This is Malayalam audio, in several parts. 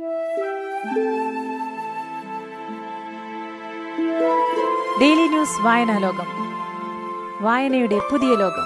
ഡെയിലി ന്യൂസ് വായനാലോകം, വായനയുടെ പുതിയ ലോകം.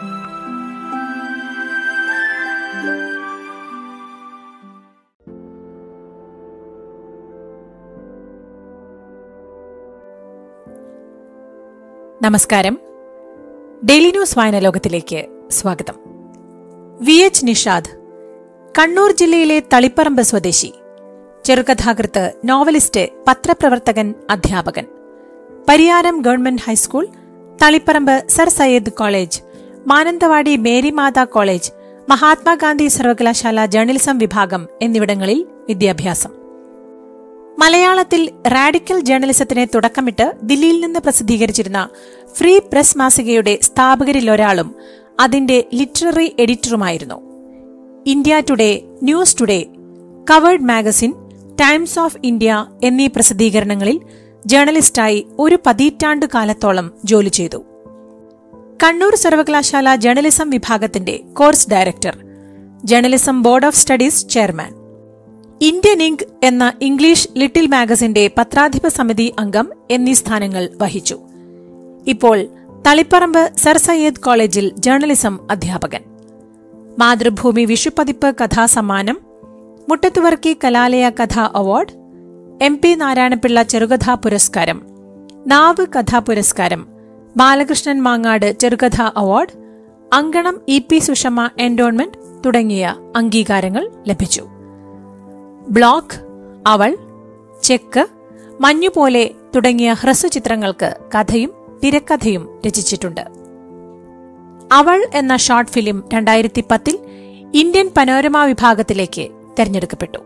നമസ്കാരം. ഡെയിലി ന്യൂസ് വായനാലോകത്തിലേക്ക് സ്വാഗതം. VH നിഷാദ്, കണ്ണൂർ ജില്ലയിലെ തളിപ്പറമ്പ് സ്വദേശി, ചെറുകഥാകൃത്ത്, നോവലിസ്റ്റ്, പത്രപ്രവർത്തകൻ, അധ്യാപകൻ. Pariyaram government high school, Taliparamba sir Syed college, Mananthavady Mary Matha college, Mahatma Gandhi സർവകലാശാല ജേർണലിസം വിഭാഗം എന്നിവിടങ്ങളിൽ വിദ്യാഭ്യാസം. മലയാളത്തിൽ റാഡിക്കൽ ജേർണലിസത്തിന് തുടക്കമിട്ട് ദില്ലിയിൽ നിന്ന് പ്രസിദ്ധീകരിച്ചിരുന്ന ഫ്രീ പ്രസ് മാസികയുടെ സ്ഥാപകരിലൊരാളും അതിന്റെ ലിറ്റററി എഡിറ്ററുമായിരുന്നു. India today, news today, covered magazine, times of India എന്നീ പ്രസിദ്ധീകരണങ്ങളിൽ ജേർണലിസ്റ്റായി ഒരു 10 കാലത്തോളം ജോലി ചെയ്തു. കണ്ണൂർ സർവകലാശാല ജേർണലിസം വിഭാഗത്തിന്റെ course director, journalism board of studies chairman, Indian ink എന്ന ഇംഗ്ലീഷ് ലിറ്റിൽ മാഗസിന്റെ പത്രാധിപ സമിതി അംഗം എന്നീ സ്ഥാനങ്ങൾ വഹിച്ചു. ഇപ്പോൾ തളിപ്പറമ്പ് സർ സയ്യദ് കോളേജിൽ ജേർണലിസം അധ്യാപകൻ. മാതൃഭൂമി വിഷുപ്പതിപ്പ് കഥാസമ്മാനം, മുട്ടത്തുവർക്കി കലാലയ കഥാ അവാർഡ്, MP നാരായണപിള്ള ചെറുകഥാ പുരസ്കാരം, നാവ് കഥാ പുരസ്കാരം, ബാലകൃഷ്ണൻ മാങ്ങാട് ചെറുകഥാ award, Ankanam EP Sushama endowment തുടങ്ങിയ അംഗീകാരങ്ങൾ ലഭിച്ചു. ബ്ലോക്ക്, അവൾ, ചെക്ക്, മഞ്ഞുപോലെ തുടങ്ങിയ ഹ്രസ്വചിത്രങ്ങൾക്ക് കഥയും തിരക്കഥയും രചിച്ചിട്ടുണ്ട്. അവൾ എന്ന ഷോർട്ട് ഫിലിം 2010 ഇന്ത്യൻ പനോരമ വിഭാഗത്തിലേക്ക് തെരഞ്ഞെടുക്കപ്പെട്ടു.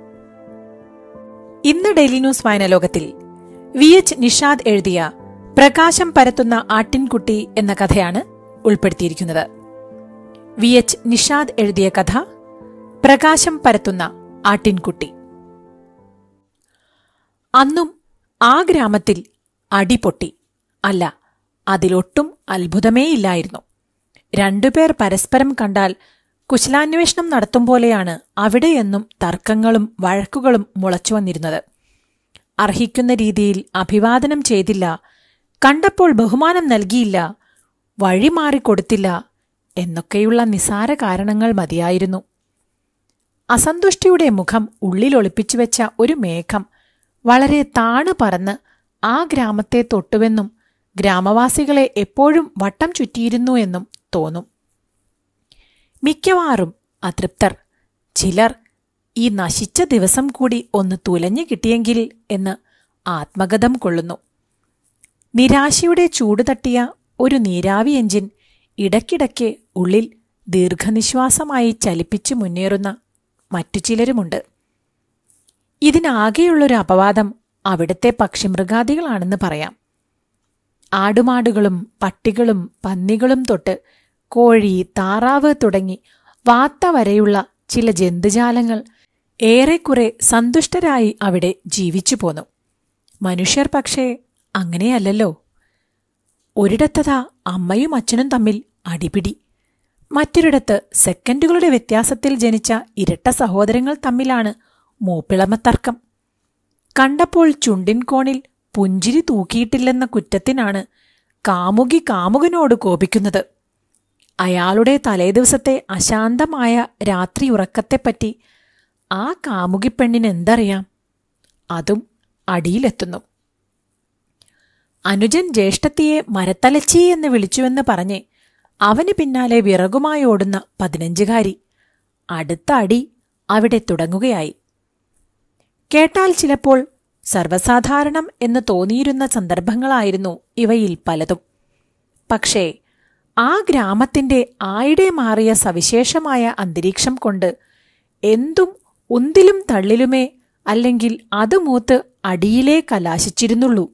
ഇന്ന് ഡെയിലി ന്യൂസ് വായനാലോകത്തിൽ VH നിഷാദ് എഴുതിയ പ്രകാശം പരത്തുന്ന ആട്ടിൻകുട്ടി എന്ന കഥയാണ് ഉൾപ്പെടുത്തിയിരിക്കുന്നത്. VH നിഷാദ് എഴുതിയ കഥ പ്രകാശം പരത്തുന്ന ആട്ടിൻകുട്ടി. അന്നും ആ ഗ്രാമത്തിൽ അടിപൊട്ടി. അല്ല, അതിലൊട്ടും അത്ഭുതമേയില്ലായിരുന്നു. 2 പേർ പരസ്പരം കണ്ടാൽ കുശലാന്വേഷണം നടത്തും പോലെയാണ് അവിടെയെന്നും തർക്കങ്ങളും വഴക്കുകളും മുളച്ചുവന്നിരുന്നത്. അർഹിക്കുന്ന രീതിയിൽ അഭിവാദനം ചെയ്തില്ല, കണ്ടപ്പോൾ ബഹുമാനം നൽകിയില്ല, വഴിമാറിക്കൊടുത്തില്ല എന്നൊക്കെയുള്ള നിസാര കാരണങ്ങൾ മതിയായിരുന്നു. അസന്തുഷ്ടിയുടെ മുഖം ഉള്ളിലൊളിപ്പിച്ചുവെച്ച ഒരു മേഘം വളരെ താണു പറന്ന് ആ ഗ്രാമത്തെ തൊട്ടുവെന്നും ഗ്രാമവാസികളെ എപ്പോഴും വട്ടം ചുറ്റിയിരുന്നു എന്നും തോന്നും. മിക്കവാറും അതൃപ്തർ, ചിലർ ഈ നശിച്ച ദിവസം കൂടി ഒന്ന് തുലഞ്ഞു കിട്ടിയെങ്കിൽ എന്ന് ആത്മഗതം കൊള്ളുന്നു. നിരാശയുടെ ചൂടുതട്ടിയ ഒരു നീരാവി എഞ്ചിൻ ഇടയ്ക്കിടയ്ക്ക് ഉള്ളിൽ ദീർഘനിശ്വാസമായി ചലിപ്പിച്ചു മുന്നേറുന്ന മറ്റു ചിലരുമുണ്ട്. ഇതിനാകെയുള്ളൊരു അപവാദം അവിടുത്തെ പക്ഷിമൃഗാദികളാണെന്ന് പറയാം. ആടുമാടുകളും പട്ടികളും പന്നികളും തൊട്ട് കോഴി, താറാവ് തുടങ്ങി വാത്ത വരെയുള്ള ചില ജന്തുജാലങ്ങൾ ഏറെക്കുറെ സന്തുഷ്ടരായി അവിടെ ജീവിച്ചു പോന്നു. മനുഷ്യർ പക്ഷേ അങ്ങനെയല്ലല്ലോ. ഒരിടത്തതാ അമ്മയും അച്ഛനും തമ്മിൽ അടിപിടി, മറ്റൊരിടത്ത് സെക്കൻഡുകളുടെ വ്യത്യാസത്തിൽ ജനിച്ച ഇരട്ട സഹോദരങ്ങൾ തമ്മിലാണ് മൂപ്പിളമത്തർക്കം. കണ്ടപ്പോൾ ചുണ്ടിൻ കോണിൽ പുഞ്ചിരി തൂക്കിയിട്ടില്ലെന്ന കുറ്റത്തിനാണ് കാമുകി കാമുകനോട് കോപിക്കുന്നത്. അയാളുടെ തലേദിവസത്തെ അശാന്തമായ രാത്രിയുറക്കത്തെപ്പറ്റി ആ കാമുകിപ്പെണ്ണിനെന്തറിയാം? അതും അടിയിലെത്തുന്നു. അനുജൻ ജ്യേഷ്ഠത്തിയെ മരത്തലച്ചി എന്ന് വിളിച്ചുവെന്ന് പറഞ്ഞ് അവന് പിന്നാലെ വിറകുമായോടുന്ന 15കാരി. അടുത്ത അടി അവിടെ തുടങ്ങുകയായി. കേട്ടാൽ ചിലപ്പോൾ സർവ്വസാധാരണം എന്ന് തോന്നിയിരുന്ന സന്ദർഭങ്ങളായിരുന്നു ഇവയിൽ പലതും. പക്ഷേ ആ ഗ്രാമത്തിന്റെ ആയിടെ മാറിയ സവിശേഷമായ അന്തരീക്ഷം കൊണ്ട് എന്തും ഉന്തിലും തള്ളിലുമേ അല്ലെങ്കിൽ അത് മൂത്ത് അടിയിലേ കലാശിച്ചിരുന്നുള്ളൂ.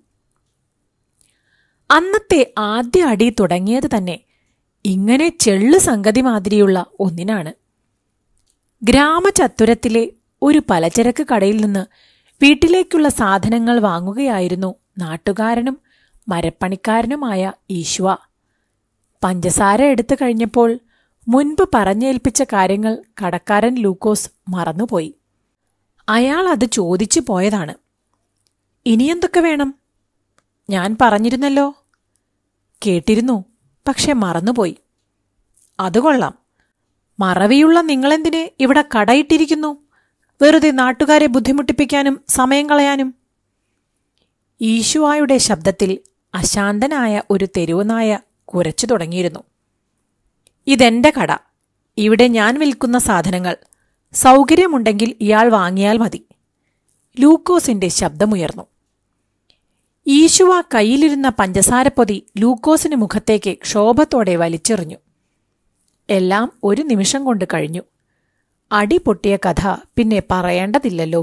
അന്നത്തെ ആദ്യ അടി തുടങ്ങിയത് തന്നെ ഇങ്ങനെ ചെള്ളു സംഗതി മാതിരിയുള്ള ഒന്നിനാണ്. ഗ്രാമചത്തുരത്തിലെ ഒരു പലചരക്ക് കടയിൽ നിന്ന് വീട്ടിലേക്കുള്ള സാധനങ്ങൾ വാങ്ങുകയായിരുന്നു നാട്ടുകാരനും മരപ്പണിക്കാരനുമായ ഈശ്വ. പഞ്ചസാര എടുത്തു കഴിഞ്ഞപ്പോൾ മുൻപ് പറഞ്ഞേൽപ്പിച്ച കാര്യങ്ങൾ കടക്കാരൻ ലൂക്കോസ് മറന്നുപോയി. അയാൾ അത് ചോദിച്ചു പോയതാണ്. ഇനിയെന്തൊക്കെ വേണം? ഞാൻ പറഞ്ഞിരുന്നല്ലോ. കേട്ടിരുന്നു, പക്ഷെ മറന്നുപോയി. അതുകൊള്ളാം. മറവിയുള്ള നിങ്ങളെന്തിന് ഇവിടെ കടയിട്ടിരിക്കുന്നു? വെറുതെ നാട്ടുകാരെ ബുദ്ധിമുട്ടിപ്പിക്കാനും സമയം കളയാനും. ഈശുവായുടെ ശബ്ദത്തിൽ അശാന്തനായ ഒരു തെരുവുനായ കുരച്ചു തുടങ്ങിയിരുന്നു. ഇതെന്റെ കട. ഇവിടെ ഞാൻ വിൽക്കുന്ന സാധനങ്ങൾ. സൗകര്യമുണ്ടെങ്കിൽ ഇയാൾ വാങ്ങിയാൽ മതി. ലൂക്കോസിന്റെ ശബ്ദമുയർന്നു. ഈശുവ കയ്യിലിരുന്ന പഞ്ചസാരപ്പൊതി ലൂക്കോസിന് മുഖത്തേക്ക് ക്ഷോഭത്തോടെ വലിച്ചെറിഞ്ഞു. എല്ലാം ഒരു നിമിഷം കൊണ്ട് കഴിഞ്ഞു. അടി പൊട്ടിയ കഥ പിന്നെ പറയേണ്ടതില്ലല്ലോ.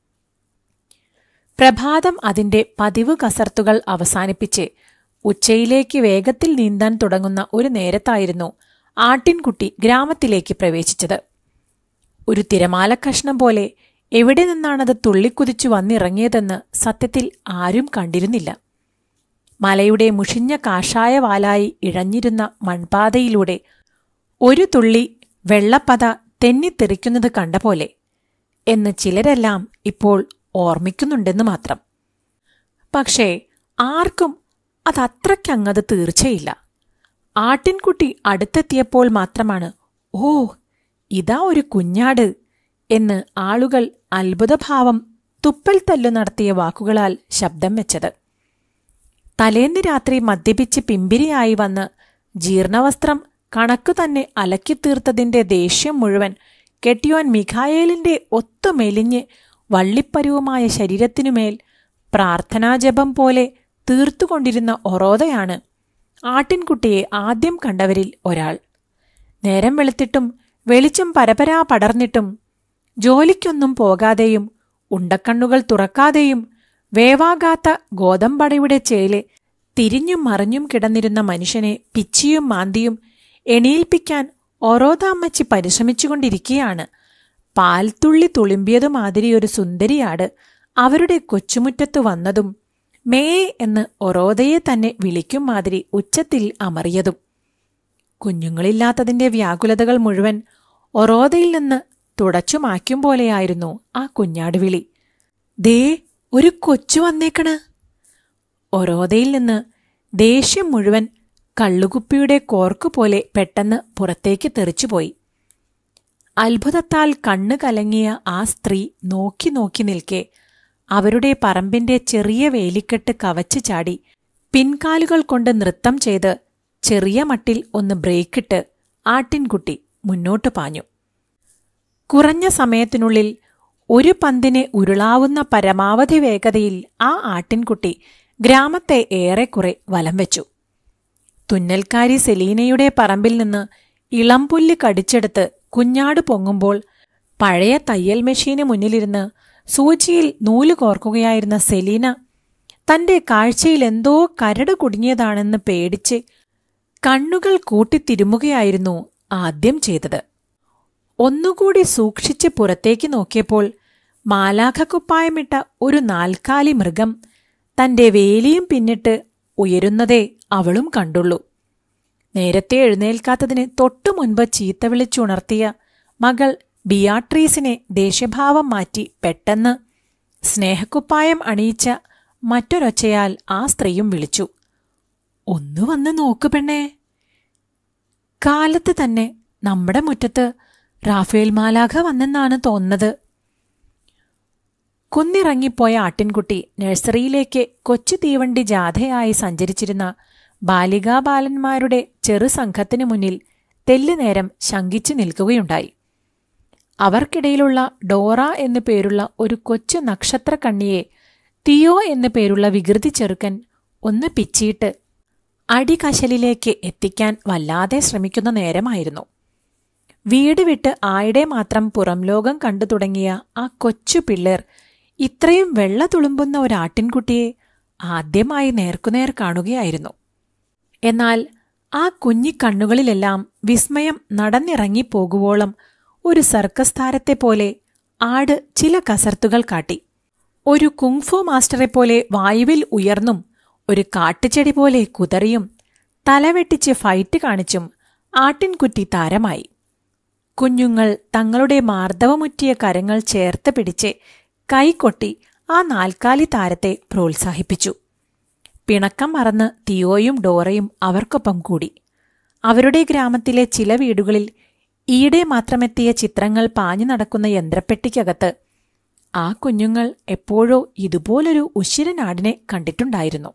പ്രഭാതം അതിന്റെ പതിവ് കസർത്തുകൾ അവസാനിപ്പിച്ച് ഉച്ചയിലേക്ക് വേഗത്തിൽ നീന്താൻ തുടങ്ങുന്ന ഒരു നേരത്തായിരുന്നു ആട്ടിൻകുട്ടി ഗ്രാമത്തിലേക്ക് പ്രവേശിച്ചത്. ഒരു തിരമാലക്കഷ്ണം പോലെ എവിടെ നിന്നാണത് തുള്ളിക്കുതിച്ചു വന്നിറങ്ങിയതെന്ന് സത്യത്തിൽ ആരും കണ്ടിരുന്നില്ല. മലയുടെ മുഷിഞ്ഞ കാഷായ വാലായി ഇഴഞ്ഞിരുന്ന മൺപാതയിലൂടെ ഒരു തുള്ളി വെള്ളപ്പത തെന്നിത്തെറിക്കുന്നത് കണ്ട പോലെ എന്ന് ചിലരെല്ലാം ഇപ്പോൾ ഓർമ്മിക്കുന്നുണ്ടെന്ന് മാത്രം. പക്ഷേ ആർക്കും അതത്രയ്ക്കങ്ങത് തീർച്ചയില്ല. ആട്ടിൻകുട്ടി അടുത്തെത്തിയപ്പോൾ മാത്രമാണ് ഓ, ഇതാ ഒരു കുഞ്ഞാട് എന്ന് ആളുകൾ അത്ഭുതഭാവം തുപ്പൽ തല്ലു നടത്തിയ വാക്കുകളാൽ ശബ്ദം വെച്ചത്. തലേന്ന് രാത്രി മദ്യപിച്ച് പിമ്പിരിയായി വന്ന് ജീർണവസ്ത്രം കണക്കു തന്നെ അലക്കിത്തീർത്തതിന്റെ ദേഷ്യം മുഴുവൻ കെട്ടിയോൻ മിഖായേലിന്റെ ഒത്തുമെലിഞ്ഞ് വള്ളിപ്പരുവുമായ ശരീരത്തിനുമേൽ പ്രാർത്ഥനാജപം പോലെ തീർത്തുകൊണ്ടിരുന്ന ഒറോദയാണ് ആട്ടിൻകുട്ടിയെ ആദ്യം കണ്ടവരിൽ ഒരാൾ. നേരം വെളുത്തിട്ടും വെളിച്ചം പരപരാ പടർന്നിട്ടും ജോലിക്കൊന്നും പോകാതെയും ഉണ്ടക്കണ്ണുകൾ തുറക്കാതെയും വേവാകാത്ത ഗോതമ്പടയുടെ ചേലെ തിരിഞ്ഞും മറിഞ്ഞും കിടന്നിരുന്ന മനുഷ്യനെ പിച്ചിയും മാന്തിയും എണീൽപ്പിക്കാൻ ഒറോദാമ്മച്ചി പരിശ്രമിച്ചുകൊണ്ടിരിക്കുകയാണ്. പാൽത്തുള്ളി തുളുമ്പിയതുമാതിരിയൊരു സുന്ദരിയാട് അവരുടെ കൊച്ചുമുറ്റത്തു വന്നതും മേ എന്ന് ഒറോദയെ തന്നെ വിളിക്കും മാതിരി ഉച്ചത്തിൽ അമറിയതും. കുഞ്ഞുങ്ങളില്ലാത്തതിന്റെ വ്യാകുലതകൾ മുഴുവൻ ഒറോദയിൽ നിന്ന് തുടച്ചു മായ്ക്കും പോലെയായിരുന്നു ആ കുഞ്ഞാടുവിളി. ദേ ഒരു കൊച്ചു വന്നേക്കണ്. ഒറോദയിൽ നിന്ന് ദേഷ്യം മുഴുവൻ കള്ളുകുപ്പിയുടെ കോർക്കുപോലെ പെട്ടെന്ന് പുറത്തേക്ക് തെറിച്ചുപോയി. അത്ഭുതത്താൽ കണ്ണു കലങ്ങിയ ആ സ്ത്രീ നോക്കി നോക്കി നിൽക്കെ അവരുടെ പറമ്പിന്റെ ചെറിയ വേലിക്കെട്ട് കവച്ചു ചാടി പിൻകാലുകൾ കൊണ്ട് നൃത്തം ചെയ്ത് ചെറിയ മട്ടിൽ ഒന്ന് ബ്രേക്കിട്ട് ആട്ടിൻകുട്ടി മുന്നോട്ടു പാഞ്ഞു. കുറഞ്ഞ സമയത്തിനുള്ളിൽ ഒരു പന്തിന് ഉരുളാവുന്ന പരമാവധി വേഗതയിൽ ആ ആട്ടിൻകുട്ടി ഗ്രാമത്തെ ഏറെക്കുറെ വലം വെച്ചു. തുന്നൽക്കാരി സെലീനയുടെ പറമ്പിൽ നിന്ന് ഇളംപുല്ല് കടിച്ചെടുത്ത് കുഞ്ഞാട് പൊങ്ങുമ്പോൾ പഴയ തയ്യൽ മെഷീന് മുന്നിലിരുന്ന് സൂചിയിൽ നൂല് കോർക്കുകയായിരുന്ന സെലീന തന്റെ കാഴ്ചയിൽ എന്തോ കരട് കുടുങ്ങിയതാണെന്ന് പേടിച്ച് കണ്ണുകൾ കൂട്ടിത്തിരുമുകയായിരുന്നു ആദ്യം ചെയ്തത്. ഒന്നുകൂടി സൂക്ഷിച്ച് പുറത്തേക്ക് നോക്കിയപ്പോൾ മാലാഖക്കുപ്പായമിട്ട ഒരു നാൽക്കാലി മൃഗം തന്റെ വേലിയും പിന്നിട്ട് ഉയരുന്നതേ അവളും കണ്ടുള്ളൂ. നേരത്തെ എഴുന്നേൽക്കാത്തതിന് തൊട്ടു മുൻപ് ചീത്ത വിളിച്ചുണർത്തിയ മകൾ ബിയാട്രീസിനെ ദേഷ്യഭാവം മാറ്റി പെട്ടെന്ന് സ്നേഹക്കുപ്പായം അണിയിച്ച മറ്റൊരൊച്ചയാൽ ആ സ്ത്രീയും വിളിച്ചു, "ഒന്നു വന്ന് നോക്കു പെണ്ണേ." കാലത്ത് തന്നെ നമ്മുടെ മുറ്റത്ത് റാഫേൽ മാലാഖ വന്നെന്നാണ് തോന്നുന്നത്. കുന്നിറങ്ങിപ്പോയ ആട്ടിൻകുട്ടി നഴ്സറിയിലേക്ക് കൊച്ചു തീവണ്ടി ജാഥയായി സഞ്ചരിച്ചിരുന്ന ബാലികാബാലന്മാരുടെ ചെറുസംഘത്തിനു മുന്നിൽ തെല്ലുനേരം ശങ്കിച്ചു നിൽക്കുകയുണ്ടായി. അവർക്കിടയിലുള്ള ഡോറ എന്നു പേരുള്ള ഒരു കൊച്ചു നക്ഷത്രക്കണ്ണിയെ തിയോ എന്നു പേരുള്ള വികൃതി ചെറുക്കൻ ഒന്ന് പിച്ചിയിട്ട് അടികശലിലേക്ക് എത്തിക്കാൻ വല്ലാതെ ശ്രമിക്കുന്ന നേരമായിരുന്നു. വീട് വിട്ട് ആയിടെ മാത്രം പുറം ലോകം കണ്ടു തുടങ്ങിയ ആ കൊച്ചു പിള്ളേർ ഇത്രയും വെള്ള തുളുമ്പുന്ന ഒരാട്ടിൻകുട്ടിയെ ആദ്യമായി നേർക്കുനേർ കാണുകയായിരുന്നു. എന്നാൽ ആ കുഞ്ഞിക്കണ്ണുകളിലെല്ലാം വിസ്മയം നടന്നിറങ്ങിപ്പോകുവോളം ഒരു സർക്കസ് താരത്തെപ്പോലെ ആട് ചില കസർത്തുകൾ കാട്ടി. ഒരു കുങ്ഫു മാസ്റ്ററെപ്പോലെ വായുവിൽ ഉയർന്നും ഒരു കാട്ടുചെടി പോലെ കുതറിയും തലവെട്ടിച്ച് ഫൈറ്റ് കാണിച്ചും ആട്ടിൻകുട്ടി താരമായി. കുഞ്ഞുങ്ങൾ തങ്ങളുടെ മാർദ്ദവമുറ്റിയ കരങ്ങൾ ചേർത്ത് പിടിച്ച് കൈകൊട്ടി ആ നാൽക്കാലി താരത്തെ പ്രോത്സാഹിപ്പിച്ചു. പിണക്കം മറന്ന് തിയോയും ഡോറയും അവർക്കൊപ്പം കൂടി. അവരുടെ ഗ്രാമത്തിലെ ചില വീടുകളിൽ ഈയിടെ മാത്രമെത്തിയ ചിത്രങ്ങൾ പാഞ്ഞു നടക്കുന്ന യന്ത്രപ്പെട്ടിക്കകത്ത് ആ കുഞ്ഞുങ്ങൾ എപ്പോഴോ ഇതുപോലൊരു ഉശിരനാടിനെ കണ്ടിട്ടുണ്ടായിരുന്നു.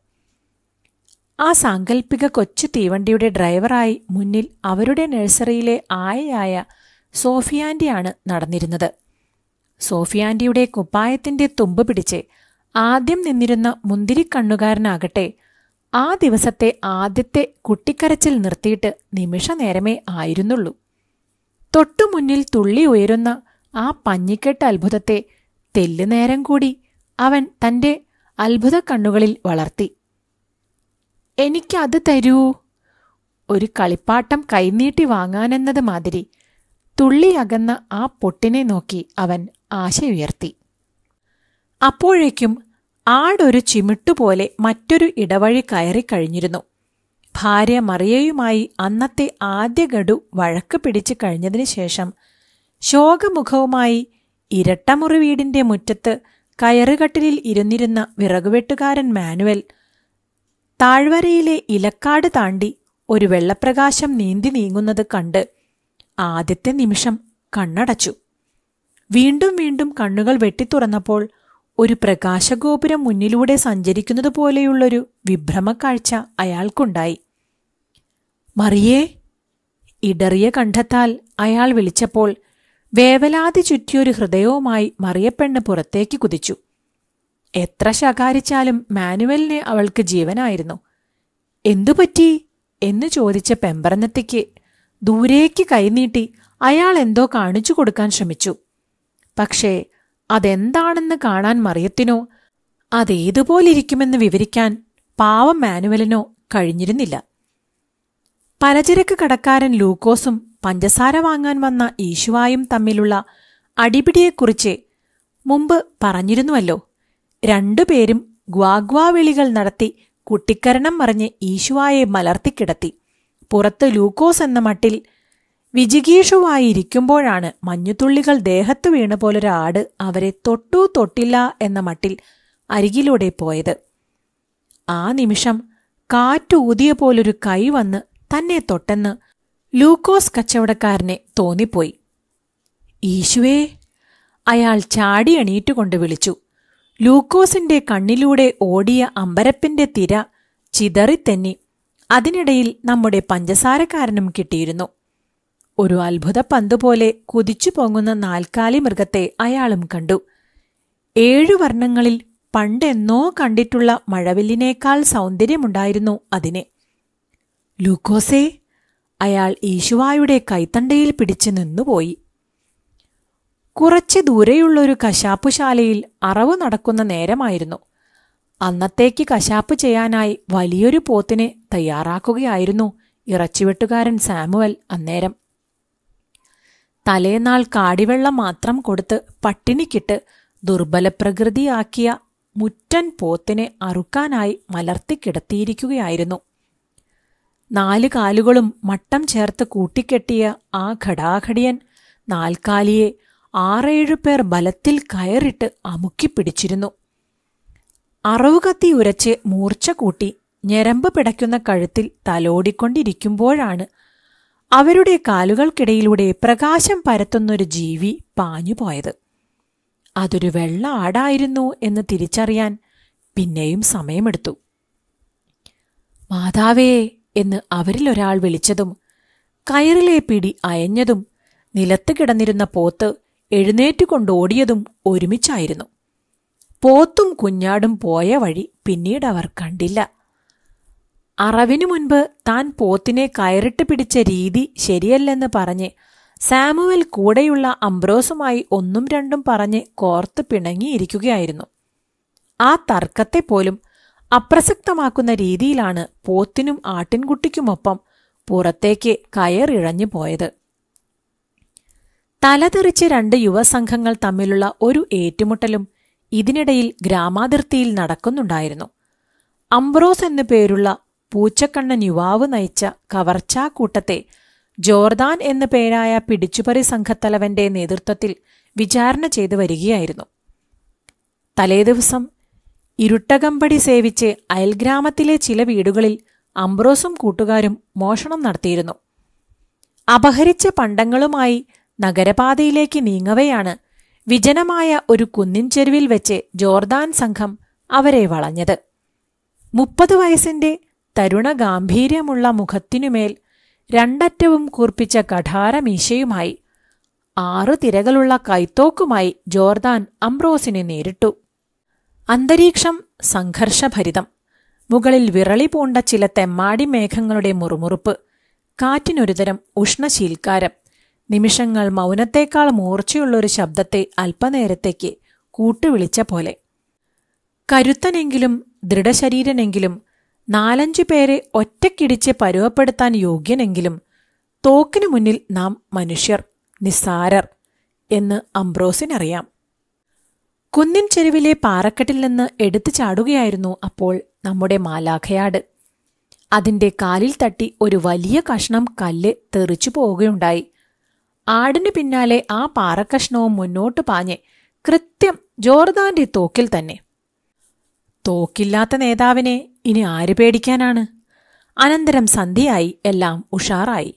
ആ സാങ്കല്പിക കൊച്ചു തീവണ്ടിയുടെ ഡ്രൈവറായി മുന്നിൽ അവരുടെ നഴ്സറിയിലെ ആയയായ സോഫിയാൻറ്റിയാണ് നടന്നിരുന്നത്. സോഫിയാൻറ്റിയുടെ കുപ്പായത്തിന്റെ തുമ്പ് പിടിച്ച് ആദ്യം നിന്നിരുന്ന മുന്തിരിക്കണ്ണുകാരനാകട്ടെ ആ ദിവസത്തെ ആദ്യത്തെ കുട്ടിക്കരച്ചിൽ നിർത്തിയിട്ട് നിമിഷനേരമേ ആയിരുന്നുള്ളൂ. തൊട്ടുമുന്നിൽ തുള്ളി ഉയരുന്ന ആ പഞ്ഞിക്കെട്ട് അത്ഭുതത്തെ തെല്ലുനേരം കൂടി അവൻ തന്റെ അത്ഭുത കണ്ണുകളിൽ വളർത്തി. എനിക്കത് തരൂ, ഒരു കളിപ്പാട്ടം കൈനീട്ടി വാങ്ങാനെന്നത് മാതിരി തുള്ളിയകന്ന ആ പൊട്ടിനെ നോക്കി അവൻ ആശയുയർത്തി. അപ്പോഴേക്കും ആടൊരു ചിമിട്ടുപോലെ മറ്റൊരു ഇടവഴി കയറിക്കഴിഞ്ഞിരുന്നു. ഭാര്യ മറിയയുമായി അന്നത്തെ ആദ്യ ഗഡു വഴക്ക് പിടിച്ചു കഴിഞ്ഞതിനു ശേഷം ശോകമുഖവുമായി ഇരട്ടമുറി വീടിന്റെ മുറ്റത്ത് കയറുകട്ടിലിൽ ഇരുന്നിരുന്ന വിറകുവെട്ടുകാരൻ മാനുവൽ താഴ്വരയിലെ ഇലക്കാട് താണ്ടി ഒരു വെള്ളപ്രകാശം നീന്തി നീങ്ങുന്നത് കണ്ട് ആദ്യത്തെ നിമിഷം കണ്ണടച്ചു. വീണ്ടും വീണ്ടും കണ്ണുകൾ വെട്ടിത്തുറന്നപ്പോൾ ഒരു പ്രകാശഗോപുരം മുന്നിലൂടെ സഞ്ചരിക്കുന്നതുപോലെയുള്ളൊരു വിഭ്രമക്കാഴ്ച അയാൾക്കുണ്ടായി. മറിയേ, ഇടറിയ കണ്ഠത്താൽ അയാൾ വിളിച്ചപ്പോൾ വേവലാതി ചുറ്റിയൊരു ഹൃദയവുമായി മറിയപ്പെണ്ണ് പുറത്തേക്ക് കുതിച്ചു. എത്ര ശകാരിച്ചാലും മാനുവലിനെ അവൾക്ക് ജീവനായിരുന്നു. എന്തുപറ്റി എന്ന് ചോദിച്ച പെമ്പറന്നത്തിക്ക് ദൂരേക്ക് കൈനീട്ടി അയാൾ എന്തോ കാണിച്ചു കൊടുക്കാൻ ശ്രമിച്ചു. പക്ഷേ അതെന്താണെന്ന് കാണാൻ മറിയത്തിനോ അതേതുപോലിരിക്കുമെന്ന് വിവരിക്കാൻ പാവം മാനുവലിനോ കഴിഞ്ഞിരുന്നില്ല. പലചരക്ക് കടക്കാരൻ ലൂക്കോസും പഞ്ചസാര വാങ്ങാൻ വന്ന ഈശുവായും തമ്മിലുള്ള അടിപിടിയെക്കുറിച്ച് മുമ്പ് പറഞ്ഞിരുന്നുവല്ലോ. രണ്ടുപേരും ഗ്വാഗ്വാവിളികൾ നടത്തി കുട്ടിക്കരണം മറിഞ്ഞ് ഈശുവായെ മലർത്തിക്കിടത്തി. പുറത്ത് ലൂക്കോസ് എന്ന മട്ടിൽ വിജിഗീഷുവായിരിക്കുമ്പോഴാണ് മഞ്ഞുതുള്ളികൾ ദേഹത്തു വീണ പോലൊരാട് അവരെ തൊട്ടു തൊട്ടില്ല എന്ന മട്ടിൽ അരികിലൂടെ പോയത്. ആ നിമിഷം കാറ്റൂതിയ പോലൊരു കൈ വന്ന് തന്നെ തൊട്ടെന്ന് ലൂക്കോസ് കച്ചവടക്കാരനെ തോന്നിപ്പോയി. ഈശുവേ, അയാൾ ചാടി എണീറ്റുകൊണ്ട് വിളിച്ചു. ലൂക്കോസിന്റെ കണ്ണിലൂടെ ഓടിയ അമ്പരപ്പിന്റെ തിര ചിതറിത്തെന്നി അതിനിടയിൽ നമ്മുടെ പഞ്ചസാരക്കാരനും കിട്ടിയിരുന്നു. ഒരു അത്ഭുത പന്തുപോലെ കുതിച്ചു പൊങ്ങുന്ന നാൽക്കാലി മൃഗത്തെ അയാളും കണ്ടു. 7 വർണ്ണങ്ങളിൽ പണ്ടെന്നോ കണ്ടിട്ടുള്ള മഴവില്ലിനേക്കാൾ സൗന്ദര്യമുണ്ടായിരുന്നു അതിന്. ലൂക്കോസേ, അയാൾ ഈശുവായുടെ കൈത്തണ്ടയിൽ പിടിച്ചു നിന്നുപോയി. കുറച്ച് ദൂരെയുള്ളൊരു കശാപ്പുശാലയിൽ അറവ് നടക്കുന്ന നേരമായിരുന്നു. അന്നത്തേക്ക് കശാപ്പ് ചെയ്യാനായി വലിയൊരു പോത്തിനെ തയ്യാറാക്കുകയായിരുന്നു ഇറച്ചിവെട്ടുകാരൻ സാമുവൽ അന്നേരം. തലേനാൾ കാടിവെള്ളം മാത്രം കൊടുത്ത് പട്ടിണിക്കിട്ട് ദുർബലപ്രകൃതിയാക്കിയ മുറ്റൻ പോത്തിനെ അറുക്കാനായി മലർത്തിക്കിടത്തിയിരിക്കുകയായിരുന്നു. 4 കാലുകളും മട്ടം ചേർത്ത് കൂട്ടിക്കെട്ടിയ ആ ഘടാഘടിയൻ നാൽക്കാലിയെ 6-7 പേർ ബലത്തിൽ കയറിട്ട് അമുക്കിപ്പിടിച്ചിരുന്നു. അറവുകത്തി ഉരച്ച് മൂർച്ച കൂട്ടി ഞരമ്പ് പിടയ്ക്കുന്ന കഴുത്തിൽ തലോടിക്കൊണ്ടിരിക്കുമ്പോഴാണ് അവരുടെ കാലുകൾക്കിടയിലൂടെ പ്രകാശം പരത്തുന്നൊരു ജീവി പാഞ്ഞുപോയത്. അതൊരു വെള്ള ആടായിരുന്നു എന്ന് തിരിച്ചറിയാൻ പിന്നെയും സമയമെടുത്തു. മാതാവേ എന്ന് അവരിലൊരാൾ വിളിച്ചതും കയറിലെ പിടി അയഞ്ഞതും നിലത്ത് കിടന്നിരുന്ന പോത്ത് എഴുന്നേറ്റുകൊണ്ടോടിയതും ഒരുമിച്ചായിരുന്നു. പോത്തും കുഞ്ഞാടും പോയ വഴി പിന്നീടവർ കണ്ടില്ല. അറവിനു മുൻപ് താൻ പോത്തിനെ കയറിട്ട് പിടിച്ച രീതി ശരിയല്ലെന്ന് പറഞ്ഞ് സാമുവൽ കൂടെയുള്ള അംബ്രോസുമായി 1-2 പറഞ്ഞ് കോർത്ത് പിണങ്ങിയിരിക്കുകയായിരുന്നു. ആ തർക്കത്തെപ്പോലും അപ്രസക്തമാക്കുന്ന രീതിയിലാണ് പോത്തിനും ആട്ടിൻകുട്ടിക്കുമൊപ്പം പുറത്തേക്ക് കയറിഴഞ്ഞു പോയത്. തലതെറിച്ച് 2 യുവസംഘങ്ങൾ തമ്മിലുള്ള ഒരു ഏറ്റുമുട്ടലും ഇതിനിടയിൽ ഗ്രാമാതിർത്തിയിൽ നടക്കുന്നുണ്ടായിരുന്നു. അംബ്രോസ് എന്നു പേരുള്ള പൂച്ചക്കണ്ണൻ യുവാവ് നയിച്ച കവർച്ചാക്കൂട്ടത്തെ ജോർദാൻ എന്നു പേരായ പിടിച്ചുപറി സംഘത്തലവന്റെ നേതൃത്വത്തിൽ വിചാരണ ചെയ്തു വരികയായിരുന്നു. തലേദിവസം ഇരുട്ടകമ്പടി സേവിച്ച് അയൽഗ്രാമത്തിലെ ചില വീടുകളിൽ അംബ്രോസും കൂട്ടുകാരും മോഷണം നടത്തിയിരുന്നു. അപഹരിച്ച പണ്ടങ്ങളുമായി നഗരപാതയിലേക്ക് നീങ്ങവെയാണ് വിജനമായ ഒരു കുന്നിൻ ചെരുവിൽ വെച്ച് ജോർദാൻ സംഘം അവരെ വളഞ്ഞത്. 30 വയസ്സിന്റെ തരുണ ഗാംഭീര്യമുള്ള മുഖത്തിനുമേൽ രണ്ടറ്റവും കൂർപ്പിച്ച കഠാരമീശയുമായി 6 തിരകളുള്ള കൈത്തോക്കുമായി ജോർദാൻ അംബ്രോസിനെ നേരിട്ടു. അന്തരീക്ഷം സംഘർഷഭരിതം. മുകളിൽ വിറളി പൂണ്ട ചില തെമ്മാടി മേഘങ്ങളുടെ മുറുമുറുപ്പ്, കാറ്റിനൊരുതരം ഉഷ്ണശീൽക്കാരം, നിമിഷങ്ങൾ മൗനത്തേക്കാൾ മൂർച്ചയുള്ളൊരു ശബ്ദത്തെ അല്പനേരത്തേക്ക് കൂട്ടുവിളിച്ച പോലെ. കരുത്തനെങ്കിലും ദൃഢശരീരനെങ്കിലും 4-5 പേരെ ഒറ്റക്കിടിച്ച് പരുവപ്പെടുത്താൻ യോഗ്യനെങ്കിലും തോക്കിനു മുന്നിൽ നാം മനുഷ്യർ, നിസ്സാരർ എന്ന് അംബ്രോസിനറിയാം. കുന്നിൻ ചെരുവിലെ പാറക്കെട്ടിൽ നിന്ന് എടുത്തു ചാടുകയായിരുന്നു അപ്പോൾ നമ്മുടെ മാലാഖയാട്. അതിന്റെ കാലിൽ തട്ടി ഒരു വലിയ കഷ്ണം കല്ല് തെറിച്ചു പോവുകയുണ്ടായി. ആടിനു പിന്നാലെ ആ പാറക്കഷ്ണവും മുന്നോട്ട് പാഞ്ഞ് കൃത്യം ജോർദാന്റെ തോക്കിൽ തന്നെ. തോക്കില്ലാത്ത നേതാവിനെ ഇനി ആര് പേടിക്കാനാണ്? അനന്തരം സന്ധ്യയായി, എല്ലാം ഉഷാറായി.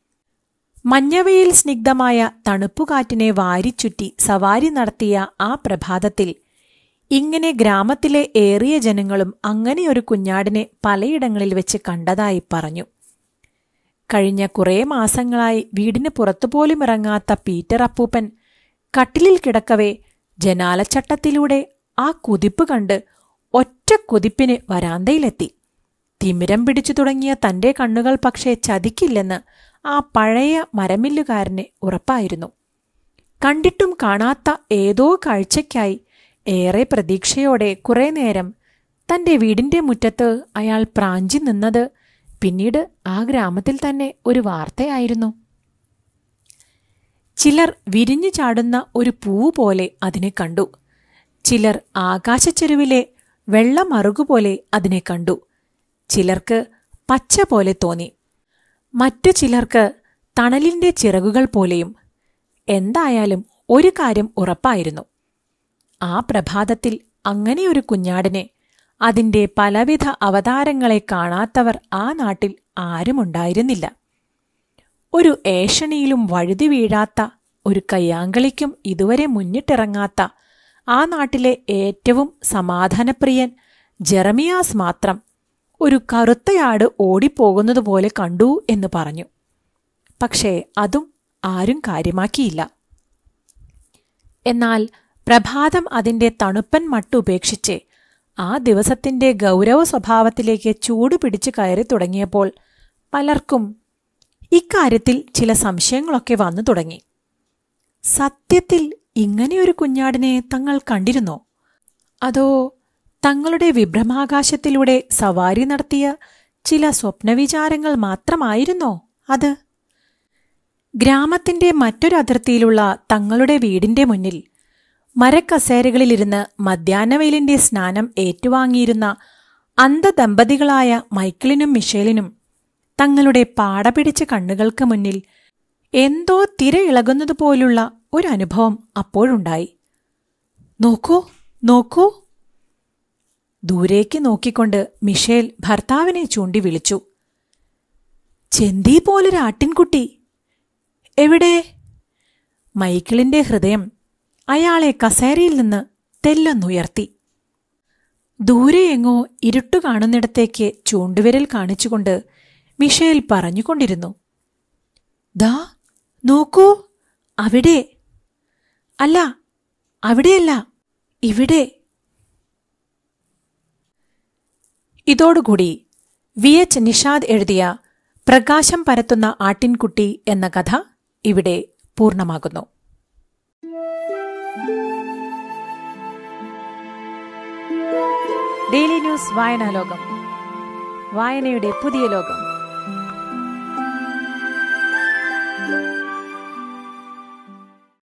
മഞ്ഞവയിൽ സ്നിഗ്ധമായ തണുപ്പുകാറ്റിനെ വാരിച്ചുറ്റി സവാരി നടത്തിയ ആ പ്രഭാതത്തിൽ ഇങ്ങനെ ഗ്രാമത്തിലെ ഏറിയ ജനങ്ങളും അങ്ങനെയൊരു കുഞ്ഞാടിനെ പലയിടങ്ങളിൽ വെച്ച് കണ്ടതായി പറഞ്ഞു. കഴിഞ്ഞ കുറേ മാസങ്ങളായി വീടിന് പുറത്തുപോലും ഇറങ്ങാത്ത പീറ്റർ അപ്പൂപ്പൻ കട്ടിലിൽ കിടക്കവേ ജനാലച്ചട്ടത്തിലൂടെ ആ കുതിപ്പ് കണ്ട് ഒറ്റ കുതിപ്പിന് വരാന്തയിലെത്തി. തിമിരം പിടിച്ചു തുടങ്ങിയ തന്റെ കണ്ണുകൾ പക്ഷേ ചതിക്കില്ലെന്ന് ആ പഴയ മരമില്ലുകാരന് ഉറപ്പായിരുന്നു. കണ്ടിട്ടും കാണാത്ത ഏതോ കാഴ്ചയ്ക്കായി ഏറെ പ്രതീക്ഷയോടെ കുറേ നേരം തന്റെ വീടിന്റെ മുറ്റത്ത് അയാൾ പ്രാഞ്ചി നിന്നത് പിന്നീട് ആ ഗ്രാമത്തിൽ തന്നെ ഒരു വാർത്തയായിരുന്നു. ചിലർ വിരിഞ്ഞു ചാടുന്ന ഒരു പൂവ് പോലെ അതിനെ കണ്ടു. ചിലർ ആകാശച്ചെരുവിലെ വെള്ളമറുകുപോലെ അതിനെ കണ്ടു. ചിലർക്ക് പച്ച പോലെ തോന്നി, മറ്റു ചിലർക്ക് തണലിന്റെ ചിറകുകൾ പോലെയും. എന്തായാലും ഒരു കാര്യം ഉറപ്പായിരുന്നു, ആ പ്രഭാതത്തിൽ അങ്ങനെയൊരു കുഞ്ഞാടിനെ, അതിന്റെ പലവിധ അവതാരങ്ങളെ കാണാത്തവർ ആ നാട്ടിൽ ആരുമുണ്ടായിരുന്നില്ല. ഒരു ഏഷണിയിലും വഴുതി വീഴാത്ത, ഒരു കയ്യാങ്കളിക്കും ഇതുവരെ മുന്നിട്ടിറങ്ങാത്ത ആ നാട്ടിലെ ഏറ്റവും സമാധാനപ്രിയൻ ജെറമിയാസ് മാത്രം ഒരു കറുത്തയാട് ഓടിപ്പോകുന്നതുപോലെ കണ്ടു എന്ന് പറഞ്ഞു. പക്ഷേ അതും ആരും കാര്യമാക്കിയില്ല. എന്നാൽ പ്രഭാതം അതിന്റെ തണുപ്പൻ മട്ടുപേക്ഷിച്ച് ആ ദിവസത്തിന്റെ ഗൗരവ സ്വഭാവത്തിലേക്ക് ചൂട് പിടിച്ചു കയറി തുടങ്ങിയപ്പോൾ പലർക്കും ഇക്കാര്യത്തിൽ ചില സംശയങ്ങളൊക്കെ വന്നു തുടങ്ങി. സത്യത്തിൽ ഇങ്ങനെയൊരു കുഞ്ഞാടിനെ തങ്ങൾ കണ്ടിരുന്നോ? അതോ തങ്ങളുടെ വിഭ്രമാകാശത്തിലൂടെ സവാരി നടത്തിയ ചില സ്വപ്നവിചാരങ്ങൾ മാത്രമായിരുന്നോ അത്? ഗ്രാമത്തിന്റെ മറ്റൊരതിർത്തിയിലുള്ള തങ്ങളുടെ വീടിന്റെ മുന്നിൽ മരക്കസേരകളിലിരുന്ന് മധ്യാഹ്നവെയിലിന്റെ സ്നാനം ഏറ്റുവാങ്ങിയിരുന്ന അന്ധദമ്പതികളായ മൈക്കിളിനും മിഷേലിനും തങ്ങളുടെ പാടപിടിച്ച കണ്ണുകൾക്ക് മുന്നിൽ എന്തോ തിരയിളകുന്നതുപോലുള്ള ഒരനുഭവം അപ്പോഴുണ്ടായി. നോക്കൂ നോക്കൂ! ദൂരേക്ക് നോക്കിക്കൊണ്ട് മിഷേൽ ഭർത്താവിനെ ചൂണ്ടി വിളിച്ചു. ചെന്തി പോലൊരാട്ടിൻകുട്ടി! എവിടെ? മൈക്കിളിന്റെ ഹൃദയം അയാളെ കസേരയിൽ നിന്ന് തെല്ലൊന്നുയർത്തി. ദൂരെയെങ്ങോ ഇരുട്ടു കാണുന്നിടത്തേക്ക് ചൂണ്ടുവിരൽ കാണിച്ചുകൊണ്ട് മിഷേൽ പറഞ്ഞുകൊണ്ടിരുന്നു. ദാ നോക്കൂ, അവിടെ! അല്ല, അവിടെയല്ല, ഇവിടെ! ഇതോടുകൂടി VH നിഷാദ് എഴുതിയ പ്രകാശം പരത്തുന്ന ആട്ടിൻകുട്ടി എന്ന കഥ ഇവിടെ പൂർണ്ണമാകുന്നു. ഡെയിലി ന്യൂസ് വായനാലോകം, വായനയുടെ പുതിയ ലോകം.